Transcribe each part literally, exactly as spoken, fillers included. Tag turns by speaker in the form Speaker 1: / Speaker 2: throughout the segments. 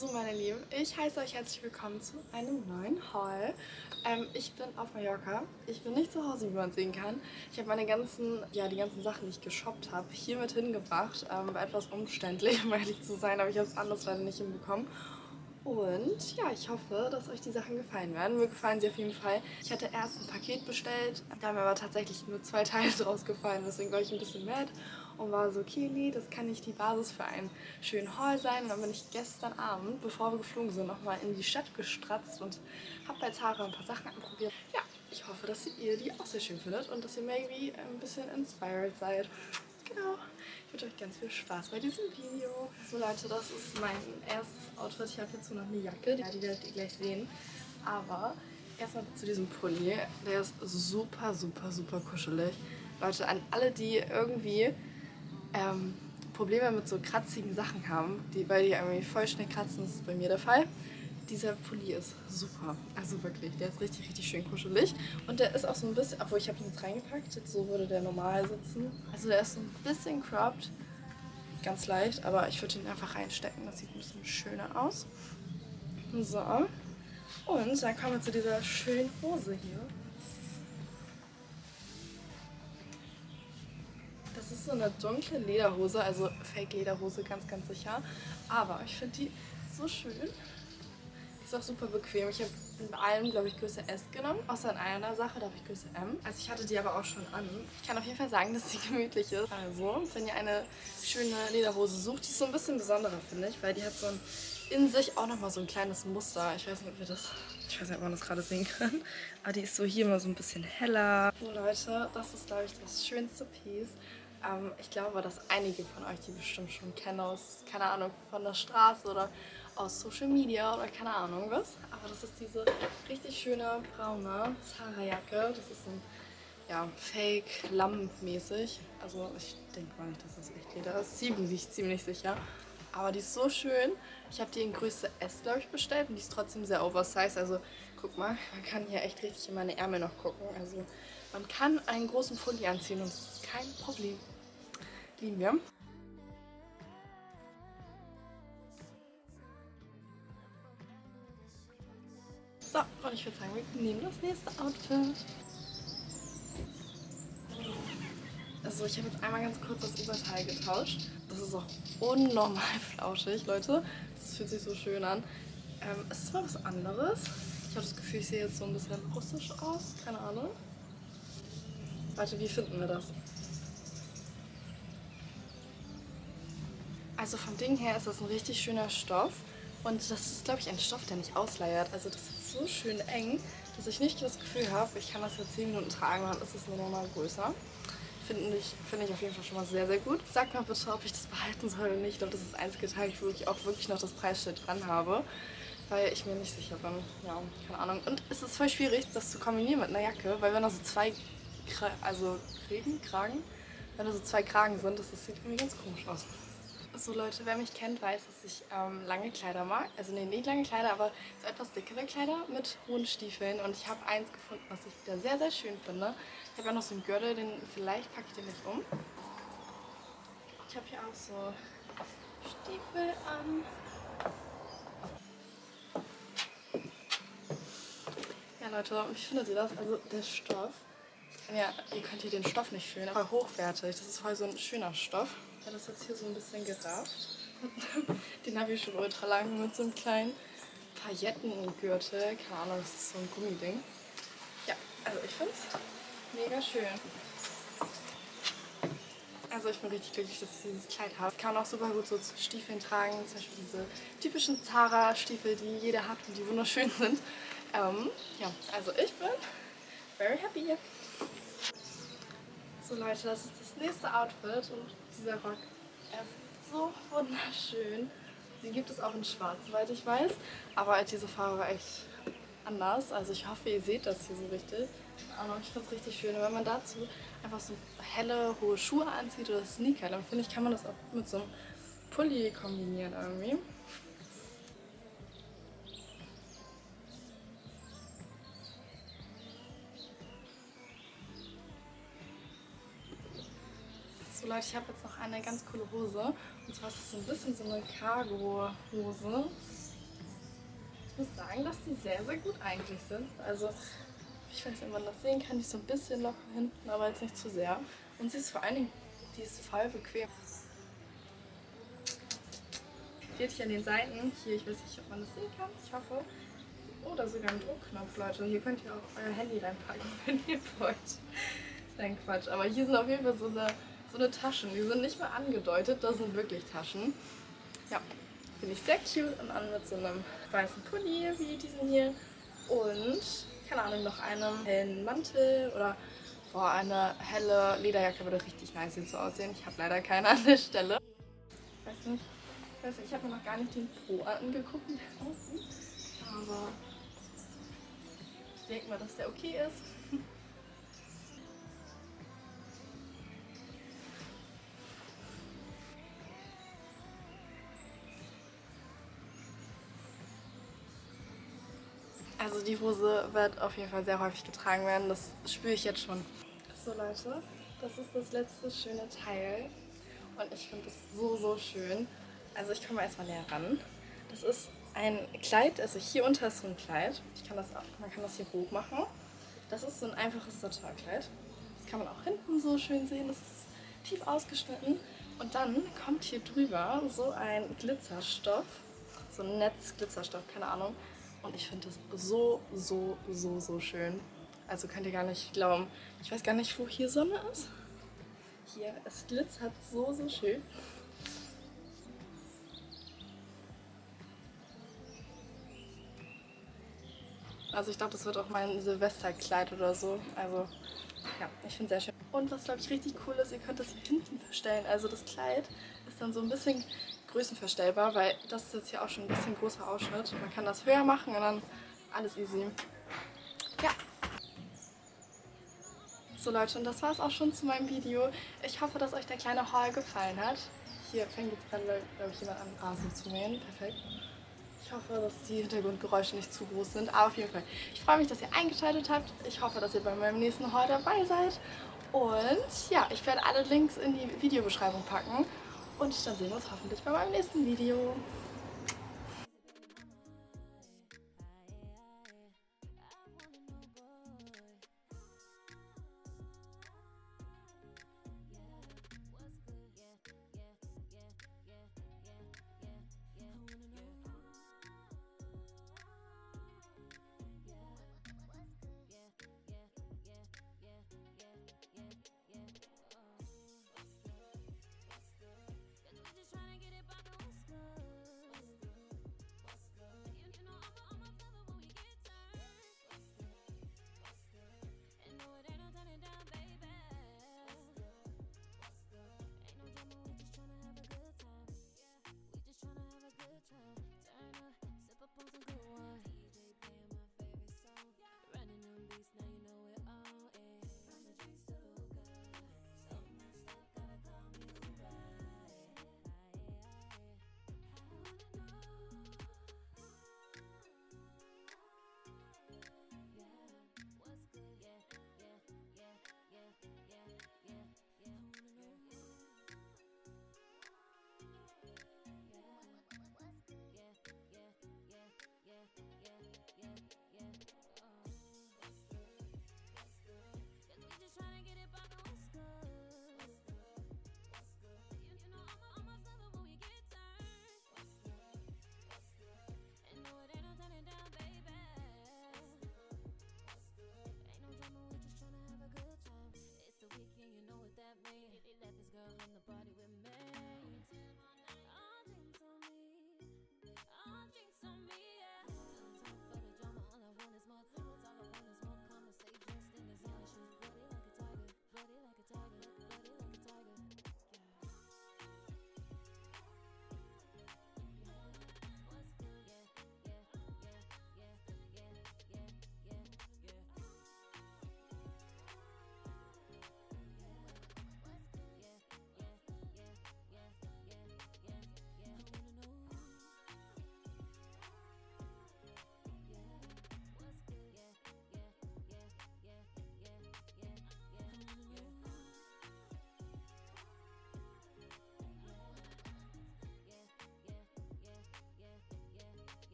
Speaker 1: So meine Lieben, ich heiße euch herzlich willkommen zu einem neuen Haul. Ähm, ich bin auf Mallorca. Ich bin nicht zu Hause, wie man sehen kann. Ich habe meine ganzen, ja die ganzen Sachen, die ich geshoppt habe, hier mit hingebracht. Ähm, war etwas umständlich, um ehrlich zu sein, aber ich habe es anders leider nicht hinbekommen. Und ja, ich hoffe, dass euch die Sachen gefallen werden. Mir gefallen sie auf jeden Fall. Ich hatte erst ein Paket bestellt, da haben mir aber tatsächlich nur zwei Teile draus gefallen. Deswegen war ich ein bisschen mad und war so, okay, nee, das kann nicht die Basis für einen schönen Haul sein. Und dann bin ich gestern Abend, bevor wir geflogen sind, nochmal in die Stadt gestratzt und habe bei Zara ein paar Sachen anprobiert. Ja, ich hoffe, dass ihr die auch sehr schön findet und dass ihr maybe ein bisschen inspired seid. Genau. Ich wünsche euch ganz viel Spaß bei diesem Video. So Leute, das ist mein erstes Outfit. Ich habe hierzu noch eine Jacke, ja, die werdet ihr gleich sehen. Aber erstmal zu diesem Pulli. Der ist super, super, super kuschelig. Leute, an alle, die irgendwie ähm, Probleme mit so kratzigen Sachen haben, die, weil die irgendwie voll schnell kratzen, das ist bei mir der Fall. Dieser Pulli ist super, also wirklich, der ist richtig, richtig schön kuschelig und der ist auch so ein bisschen, obwohl ich habe ihn jetzt reingepackt, jetzt so würde der normal sitzen. Also der ist so ein bisschen cropped, ganz leicht, aber ich würde ihn einfach reinstecken, das sieht ein bisschen schöner aus. So, und dann kommen wir zu dieser schönen Hose hier. Das ist so eine dunkle Lederhose, also Fake-Lederhose, ganz, ganz sicher, aber ich finde die so schön. Ist auch super bequem. Ich habe in allem, glaube ich, Größe S genommen. Außer in einer Sache, da habe ich Größe M. Also ich hatte die aber auch schon an. Ich kann auf jeden Fall sagen, dass sie gemütlich ist. Also, wenn ihr eine schöne Lederhose sucht, die ist so ein bisschen besonderer, finde ich, weil die hat so ein, in sich auch nochmal so ein kleines Muster. Ich weiß nicht, ob wir das, ich weiß nicht, ob man das gerade sehen kann. Aber die ist so hier mal so ein bisschen heller. So Leute, das ist, glaube ich, das schönste Piece. Ähm, ich glaube, dass einige von euch die bestimmt schon kennen aus, keine Ahnung, von der Straße oder aus Social Media oder keine Ahnung was. Aber das ist diese richtig schöne braune Zara-Jacke. Das ist ein ja, Fake-Lamm-mäßig. Also ich denke mal nicht, dass das echt Leder ist. Ziemlich, ziemlich sicher. Aber die ist so schön. Ich habe die in Größe S, glaube ich, bestellt und die ist trotzdem sehr oversized. Also guck mal, man kann hier echt richtig in meine Ärmel noch gucken. Also man kann einen großen Pulli anziehen und das ist kein Problem. Lieben wir. So, und ich würde sagen, wir nehmen das nächste Outfit. Also ich habe jetzt einmal ganz kurz das Oberteil getauscht. Das ist auch unnormal flauschig, Leute. Das fühlt sich so schön an. Ähm, es ist mal was anderes. Ich habe das Gefühl, ich sehe jetzt so ein bisschen russisch aus. Keine Ahnung. Warte, wie finden wir das? Also vom Ding her ist das ein richtig schöner Stoff. Und das ist, glaube ich, ein Stoff, der nicht ausleiert. Also das ist so schön eng, dass ich nicht das Gefühl habe, ich kann das jetzt zehn Minuten tragen, dann ist es nur normal größer. Finde ich, find ich auf jeden Fall schon mal sehr, sehr gut. Sagt mal bitte, ob ich das behalten soll oder nicht. Ich glaube, das ist das einzige Teil, wo ich auch wirklich noch das Preisschild dran habe, weil ich mir nicht sicher bin. Ja, keine Ahnung. Und es ist voll schwierig, das zu kombinieren mit einer Jacke, weil wenn da so zwei, Kra also Kragen, Kragen, wenn da so zwei Kragen sind, das, das sieht irgendwie ganz komisch aus. So Leute, wer mich kennt, weiß, dass ich ähm, lange Kleider mag. Also nee, nicht lange Kleider, aber so etwas dickere Kleider mit hohen Stiefeln. Und ich habe eins gefunden, was ich wieder sehr, sehr schön finde. Ich habe ja noch so einen Gürtel, den vielleicht packe ich den nicht um. Ich habe hier auch so Stiefel an. Ja Leute, wie findet ihr das? Also der Stoff. Ja, ihr könnt hier den Stoff nicht fühlen, aber hochwertig. Das ist voll so ein schöner Stoff. Ich habe das jetzt hier so ein bisschen gerafft. Den habe ich schon ultra lang mit so einem kleinen Paillettengürtel. Keine Ahnung, das ist so ein Gummiding. Ja, also ich finde es mega schön. Also ich bin richtig glücklich, dass ich dieses Kleid habe. Ich kann auch super gut so zu Stiefeln tragen. Zum Beispiel diese typischen Zara-Stiefel, die jeder hat und die wunderschön sind. Ähm, ja, also ich bin very happy. So Leute, das ist das nächste Outfit und dieser Rock, er ist so wunderschön. Den gibt es auch in schwarz, soweit ich weiß, aber diese Farbe war echt anders. Also ich hoffe, ihr seht das hier so richtig. Aber ich finde es richtig schön. Und wenn man dazu einfach so helle, hohe Schuhe anzieht oder Sneaker, dann finde ich, kann man das auch mit so einem Pulli kombinieren irgendwie. So Leute, ich habe jetzt noch eine ganz coole Hose. Und zwar ist es so ein bisschen so eine Cargo-Hose. Ich muss sagen, dass die sehr, sehr gut eigentlich sind. Also ich weiß nicht, ob man das sehen kann, die ist so ein bisschen locker hinten, aber jetzt nicht zu sehr. Und sie ist vor allen Dingen, die ist voll bequem. Die hat hier an den Seiten, hier, ich weiß nicht, ob man das sehen kann, ich hoffe. Oder sogar ein Druckknopf, Leute. Hier könnt ihr auch euer Handy reinpacken, wenn ihr wollt. Nein, Quatsch. Aber hier sind auf jeden Fall so eine, so eine Taschen. Die sind nicht mehr angedeutet, das sind wirklich Taschen. Ja, finde ich sehr cute und an mit so einem weißen Pulli wie diesen hier. Und, keine Ahnung, noch einem hellen Mantel oder boah, eine helle Lederjacke würde richtig nice hier so aussehen. Ich habe leider keine an der Stelle. Ich weiß nicht, ich, weiß nicht, ich habe mir noch gar nicht den Pro angeguckt, wie der aussieht. Aber ich denke mal, dass der okay ist. Also die Hose wird auf jeden Fall sehr häufig getragen werden, das spüre ich jetzt schon. So Leute, das ist das letzte schöne Teil und ich finde es so, so schön. Also ich komme erstmal näher ran. Das ist ein Kleid, also hier unter ist so ein Kleid. Ich kann das auch, man kann das hier hoch machen. Das ist so ein einfaches Satin-Kleid. Das kann man auch hinten so schön sehen, das ist tief ausgeschnitten. Und dann kommt hier drüber so ein Glitzerstoff, so ein Netz-Glitzerstoff, keine Ahnung. Und ich finde das so, so, so, so schön. Also könnt ihr gar nicht glauben. Ich weiß gar nicht, wo hier Sonne ist. Hier, es glitzert so, so schön. Also ich glaube, das wird auch mein Silvesterkleid oder so. Also ja, ich finde es sehr schön. Und was, glaube ich, richtig cool ist, ihr könnt das hier hinten verstellen. Also das Kleid ist dann so ein bisschen größenverstellbar, weil das ist jetzt hier auch schon ein bisschen großer Ausschnitt. Man kann das höher machen und dann alles easy. Ja. So Leute, und das war es auch schon zu meinem Video. Ich hoffe, dass euch der kleine Haul gefallen hat. Hier fängt jetzt gerade, glaube ich, jemand an Rasen zu mähen. Perfekt. Ich hoffe, dass die Hintergrundgeräusche nicht zu groß sind. Aber auf jeden Fall, ich freue mich, dass ihr eingeschaltet habt. Ich hoffe, dass ihr bei meinem nächsten Haul dabei seid. Und ja, ich werde alle Links in die Videobeschreibung packen. Und dann sehen wir uns hoffentlich bei meinem nächsten Video.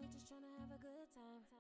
Speaker 2: we just tryna have a good time.